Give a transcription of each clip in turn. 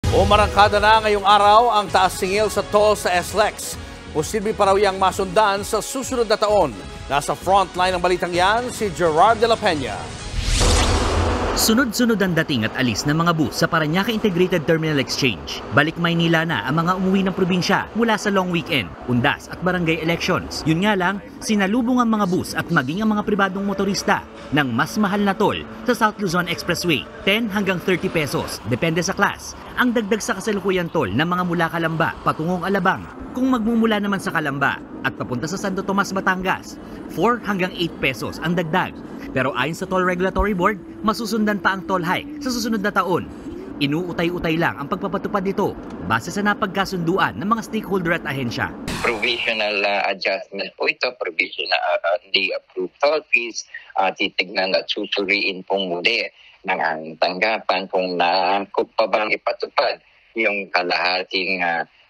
Umarangkada na ngayong araw ang taas singil sa toll sa SLEX. Posible pa raw yang masundan sa susunod na taon. Nasa frontline ng balitang yan si Gerard de la Peña. Sunod-sunod ang dating at alis ng mga bus sa Parañaque Integrated Terminal Exchange. Balik Maynila na ang mga umuwi ng probinsya mula sa long weekend, undas at barangay elections. Yun nga lang, sinalubong ang mga bus at maging ang mga pribadong motorista ng mas mahal na toll sa South Luzon Expressway, 10 hanggang 30 pesos, depende sa class. Ang dagdag sa kasalukuyan toll ng mga mula Calamba patungong Alabang. Kung magmumula naman sa Calamba at papunta sa Santo Tomas, Batangas, 4 hanggang 8 pesos ang dagdag. Pero ayon sa Toll Regulatory Board, masusundan pa ang toll hike sa susunod na taon. Inuutay-utay lang ang pagpapatupad nito base sa napagkasunduan ng mga stakeholder at ahensya. Provisional adjustment po ito, provisional the approved toll fees, titignan at susuriin pong muli ng ang tanggapan kung naangkop pa bang ipatupad yung kalahating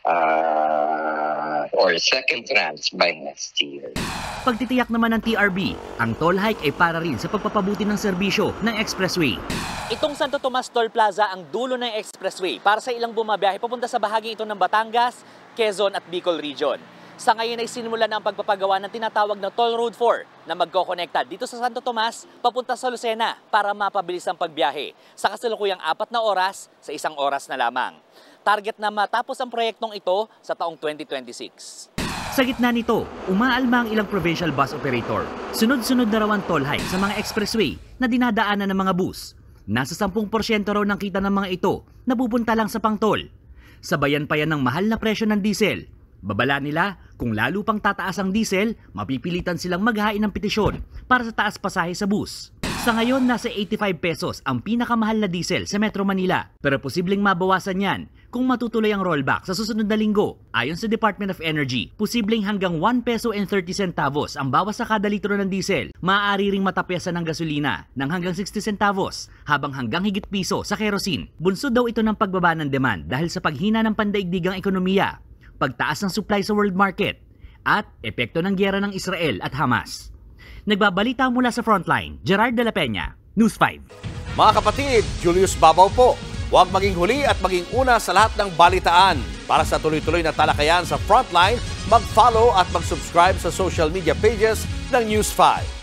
or second tranche by next year. Pagtitiyak naman ng TRB, ang toll hike ay para rin sa pagpapabuti ng serbisyo ng expressway. Itong Santo Tomas Toll Plaza ang dulo ng expressway para sa ilang bumabiyahe papunta sa bahagi ito ng Batangas, Quezon at Bicol Region. Sa ngayon ay sinimula na ang pagpapagawa ng tinatawag na Toll Road 4 na magkokonekta dito sa Santo Tomas papunta sa Lucena para mapabilis ang pagbiyahe sa kasalukuyang 4 na oras sa 1 oras na lamang. Target na matapos ang proyektong ito sa taong 2026. Sa gitna nito, umaalma ang ilang provincial bus operator. Sunod-sunod na raw ang toll hike sa mga expressway na dinadaanan ng mga bus. Nasa 10% raw ng kita ng mga ito na pupunta lang sa pang-toll. Sabayan pa yan ng mahal na presyo ng diesel. Babala nila, kung lalo pang tataas ang diesel, mapipilitan silang maghain ng petisyon para sa taas pasahe sa bus. Sa ngayon, nasa 85 pesos ang pinakamahal na diesel sa Metro Manila. Pero posibleng mabawasan yan kung matutuloy ang rollback sa susunod na linggo. Ayon sa Department of Energy, posibleng hanggang 1 peso and 30 centavos ang bawas sa kada litro ng diesel. Maaari ring matapyasan ng gasolina ng hanggang 60 centavos habang hanggang higit piso sa kerosene. Bunsod daw ito ng pagbaba ng demand dahil sa paghina ng pandaigdigang ekonomiya, pagtaas ng supply sa world market, at epekto ng giyera ng Israel at Hamas. Nagbabalita mula sa Frontline, Gerard de la Peña, News 5. Mga kapatid, Julius Babaw po. Huwag maging huli at maging una sa lahat ng balitaan. Para sa tuloy-tuloy na talakayan sa Frontline, mag-follow at mag-subscribe sa social media pages ng News 5.